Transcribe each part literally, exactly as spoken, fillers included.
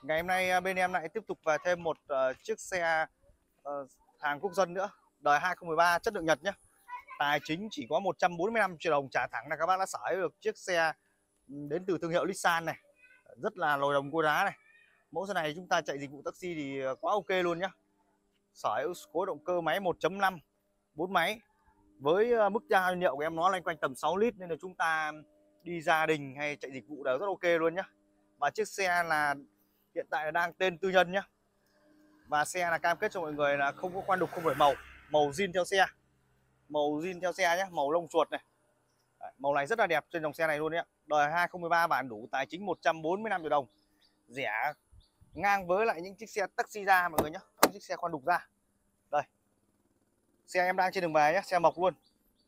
Ngày hôm nay bên em lại tiếp tục về thêm một uh, chiếc xe uh, hàng quốc dân nữa, đời hai không một ba, chất lượng Nhật nhé. Tài chính chỉ có một trăm bốn mươi lăm triệu đồng trả thẳng là các bác đã sởi được chiếc xe đến từ thương hiệu Nissan này. Rất là lồi đồng cua đá này. Mẫu xe này chúng ta chạy dịch vụ taxi thì quá ok luôn nhá. Sởi khối động cơ máy một chấm năm, bốn máy. Với mức ra nhiên liệu của em nó loanh quanh tầm sáu lít, nên là chúng ta đi gia đình hay chạy dịch vụ đều rất ok luôn nhá. Và chiếc xe là hiện tại là đang tên tư nhân nhá. Và xe là cam kết cho mọi người là không có khoan đục, không đổi màu, màu zin theo xe, màu zin theo xe nhé, màu lông chuột này. Đấy, màu này rất là đẹp trên dòng xe này luôn nhé. Đời hai không một ba, bản đủ, tài chính một trăm bốn mươi lăm triệu đồng, rẻ ngang với lại những chiếc xe taxi ra mọi người nhé, những chiếc xe khoan đục ra. Đây, xe em đang trên đường về nhé, xe mộc luôn,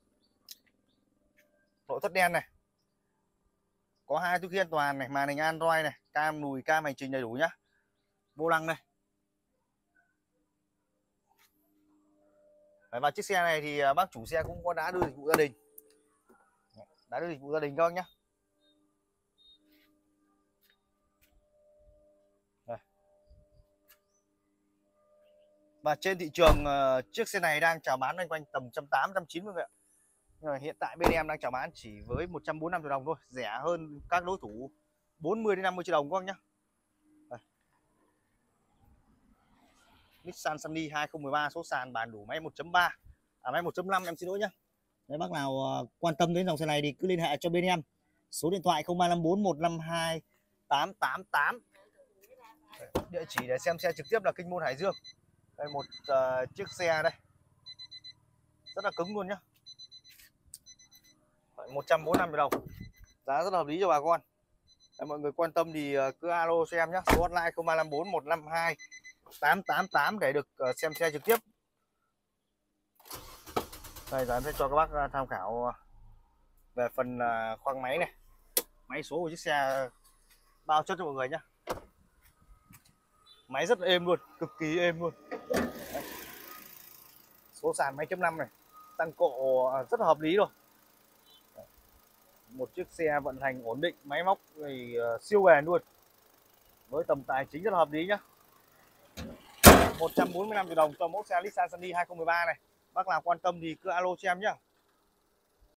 nội thất đen này, có hai túi khí an toàn này, màn hình Android này, cam lùi, cam hành trình đầy đủ nhá, vô lăng này. Và chiếc xe này thì bác chủ xe cũng có đã đưa dịch vụ gia đình, đã đưa dịch vụ gia đình các bác nhé. Đây. Và trên thị trường uh, chiếc xe này đang chào bán quanh quanh tầm một trăm tám mươi, một trăm chín mươi vậy ạ. Nhưng mà hiện tại bên em đang chào bán chỉ với một trăm bốn mươi lăm triệu đồng thôi, rẻ hơn các đối thủ bốn mươi đến năm mươi triệu đồng các bác nhé. Đây. Nissan Sunny hai không một ba, số sàn, bản đủ, máy một chấm ba, à máy một chấm năm, em xin lỗi nhé. Nếu bác nào uh, quan tâm đến dòng xe này thì cứ liên hệ cho bên em. Số điện thoại không ba năm bốn một năm hai tám tám tám. Địa chỉ để xem xe trực tiếp là Kinh Môn, Hải Dương. Đây một uh, chiếc xe đây, rất là cứng luôn nhá, một trăm bốn mươi lăm triệu đồng, giá rất là hợp lý cho bà con. Đây, mọi người quan tâm thì uh, cứ alo cho em nhé, số hotline không ba năm bốn một năm hai tám tám tám để được uh, xem xe trực tiếp. Đây, giờ em sẽ cho các bác tham khảo về phần khoang máy này, máy số của chiếc xe bao chất cho mọi người nhé. Máy rất êm luôn, cực kỳ êm luôn. Đây. Số sàn máy chấm năm này, tăng cộ rất là hợp lý rồi. Một chiếc xe vận hành ổn định, máy móc thì siêu bền luôn, với tầm tài chính rất là hợp lý nhá. một trăm bốn mươi lăm triệu đồng cho mẫu xe Nissan Sunny hai không một ba này. Bác nào quan tâm thì cứ alo cho em nhé.